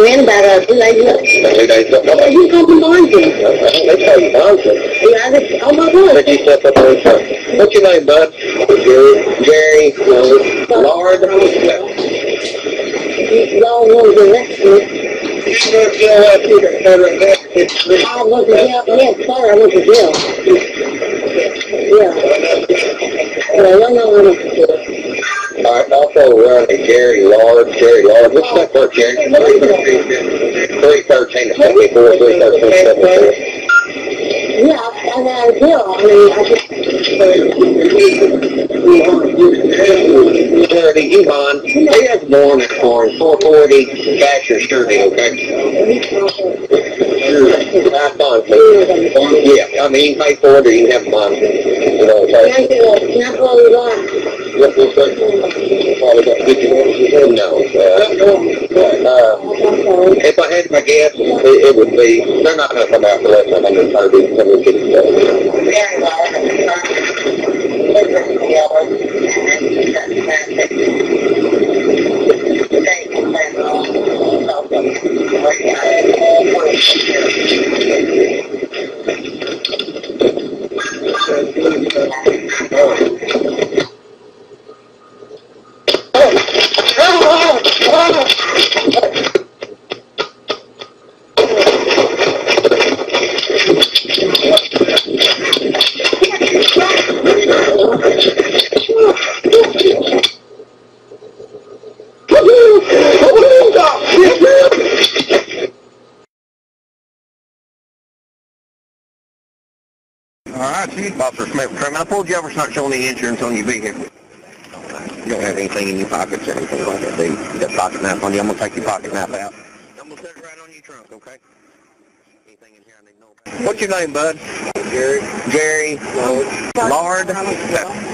in about 2 days ago. 2 days ago? Well, you come from Barnsley. They tell you Barnsley. Yeah, oh my God. Did you step up on the What's your name, bud? Jerry, Lord. Y'all know the rest of it. I went to jail. Yes, sir, I went to jail. Yeah. Well, I know when it's jail. All right, also around Jerry Lord. What's that for, Jerry? 313 to 74, 313 to 74. Yeah, I got out of jail. I mean, I just... Dirty, you on. He has born at 440 Casher Sturdy, okay? That's fine, please. Yeah, I mean, you can pay for it or you can have mine. You know what I'm saying? Can I call you on? What was that? Probably got 50 minutes. No. If I had my guess, it would be, they're not going to come out for less than 130, 150. Very well. Alright, Chief Officer Smith. I pulled you over, it's not showing any insurance on your vehicle. You don't have anything in your pockets or anything like that, do you? You got a pocket knife on you. I'm going to take your pocket knife out. I'm going to set it right on your trunk, okay? Anything in here I need to know about? What's your name, bud? Jerry. Lord?